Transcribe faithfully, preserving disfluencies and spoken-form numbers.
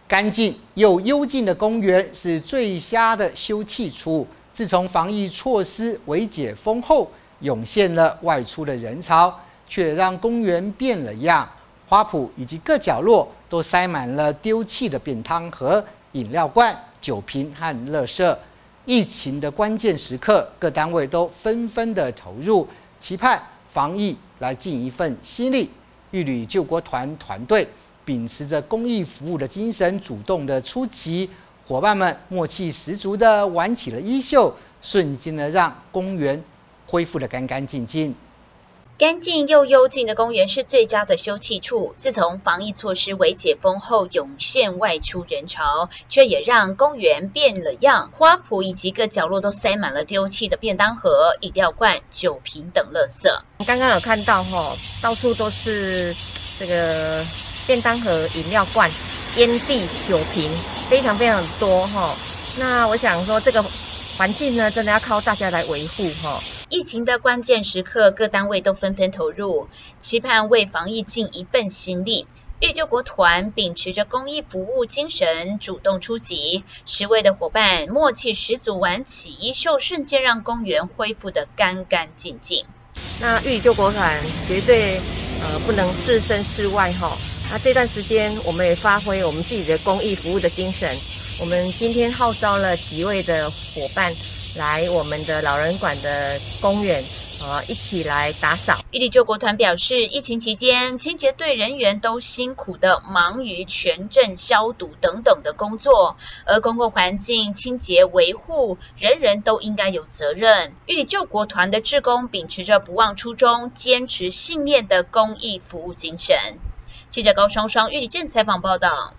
干净又幽静的公园是最佳的休憩处。自从防疫措施微解封后，涌现了外出的人潮，却让公园变了样。花圃以及各角落都塞满了丢弃的便当盒、饮料罐、酒瓶和垃圾。疫情的关键时刻，各单位都纷纷的投入，期盼防疫来尽一份心力。玉里救国团团队秉持着公益服务的精神，主动的出击，伙伴们默契十足的挽起了衣袖，瞬间的让公园恢复得干干净净。 干净又幽静的公园是最佳的休憩处。自从防疫措施微解封后，涌现外出人潮，却也让公园变了样。花圃以及各角落都塞满了丢弃的便当盒、饮料罐、酒瓶等垃圾。 刚刚有看到哈，到处都是这个便当盒、饮料罐、烟蒂、酒瓶，非常非常多哈。那我想说，这个环境呢，真的要靠大家来维护哈。 疫情的关键时刻，各单位都纷纷投入，期盼为防疫尽一份心力。玉里救国团秉持着公益服务精神，主动出击，十位的伙伴默契十足，挽起衣袖，瞬间让公园恢复得干干净净。 那玉里救国团绝对呃不能置身事外哈。那这段时间，我们也发挥我们自己的公益服务的精神。我们今天号召了几位的伙伴来我们的老人馆的公园，呃，一起来打扫。 玉里救国团表示，疫情期间，清洁队人员都辛苦的忙于全镇消毒等等的工作，而公共环境清洁维护，人人都应该有责任。玉里救国团的志工秉持着不忘初衷、坚持信念的公益服务精神。记者高双双玉里镇采访报道。